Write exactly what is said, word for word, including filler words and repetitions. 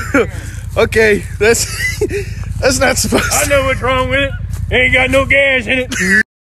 Okay, that's that's not supposed to. I know what's wrong with it. Ain't got no gas in it.